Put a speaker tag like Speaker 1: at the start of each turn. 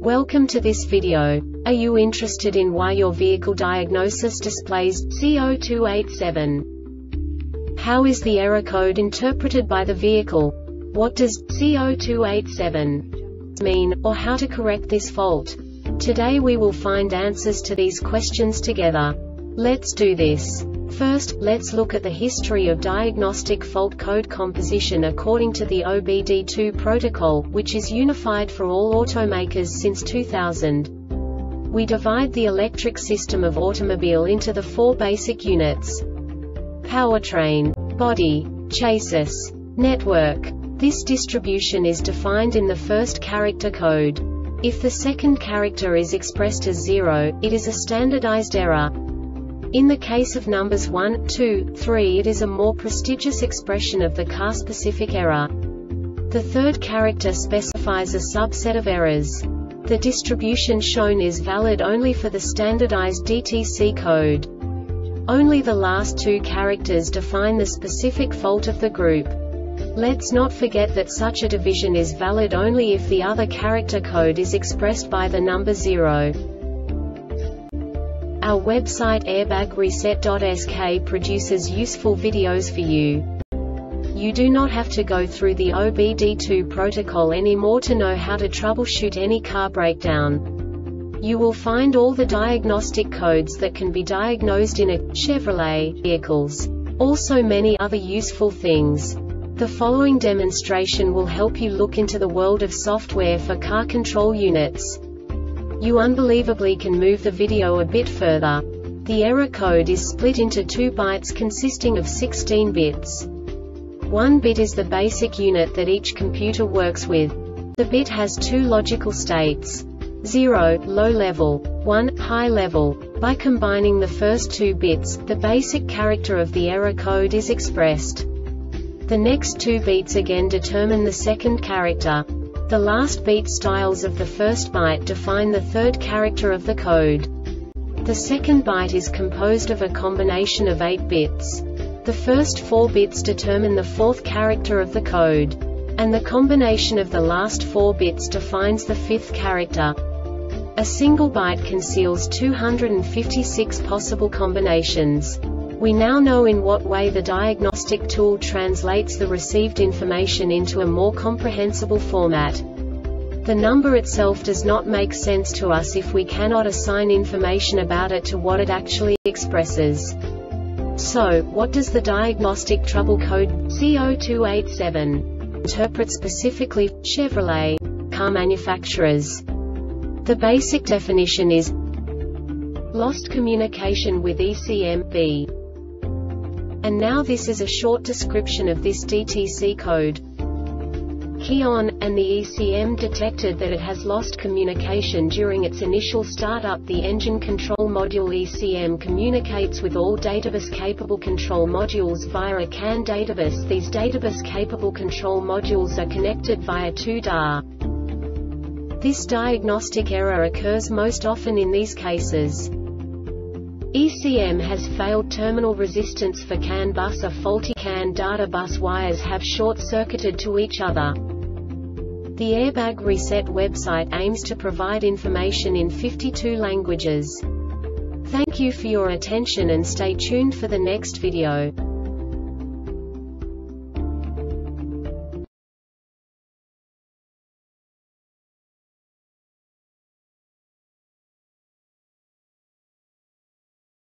Speaker 1: Welcome to this video. Are you interested in why your vehicle diagnosis displays C0287? How is the error code interpreted by the vehicle? What does C0287 mean, or how to correct this fault? Today we will find answers to these questions together. Let's do this. First, let's look at the history of diagnostic fault code composition according to the OBD2 protocol, which is unified for all automakers since 2000. We divide the electric system of automobile into the four basic units: powertrain, body, chassis, network. This distribution is defined in the first character code. If the second character is expressed as 0, it is a standardized error. In the case of numbers 1, 2, 3, it is a more prestigious expression of the car-specific error. The third character specifies a subset of errors. The distribution shown is valid only for the standardized DTC code. Only the last two characters define the specific fault of the group. Let's not forget that such a division is valid only if the other character code is expressed by the number 0. Our website airbagreset.sk produces useful videos for you. You do not have to go through the OBD2 protocol anymore to know how to troubleshoot any car breakdown. You will find all the diagnostic codes that can be diagnosed in a Chevrolet vehicles. Also many other useful things. The following demonstration will help you look into the world of software for car control units. You unbelievably can move the video a bit further. The error code is split into 2 bytes consisting of 16 bits. 1 bit is the basic unit that each computer works with. The bit has 2 logical states: 0, low level, 1, high level. By combining the first 2 bits, the basic character of the error code is expressed. The next 2 beats again determine the second character. The last beat styles of the first byte define the third character of the code. The second byte is composed of a combination of 8 bits. The first 4 bits determine the fourth character of the code. And the combination of the last 4 bits defines the fifth character. A single byte conceals 256 possible combinations. We now know in what way the diagnostic tool translates the received information into a more comprehensible format. The number itself does not make sense to us if we cannot assign information about it to what it actually expresses. So, what does the diagnostic trouble code C0287 interpret specifically for Chevrolet car manufacturers? The basic definition is lost communication with ECM-B. And now this is a short description of this DTC code. Key on, and the ECM detected that it has lost communication during its initial startup. The engine control module ECM communicates with all databus-capable control modules via a CAN databus. These databus-capable control modules are connected via 2 DAR. This diagnostic error occurs most often in these cases: ECM has failed terminal resistance for CAN bus, or faulty CAN data bus wires have short-circuited to each other. The Airbag Reset website aims to provide information in 52 languages. Thank you for your attention and stay tuned for the next video.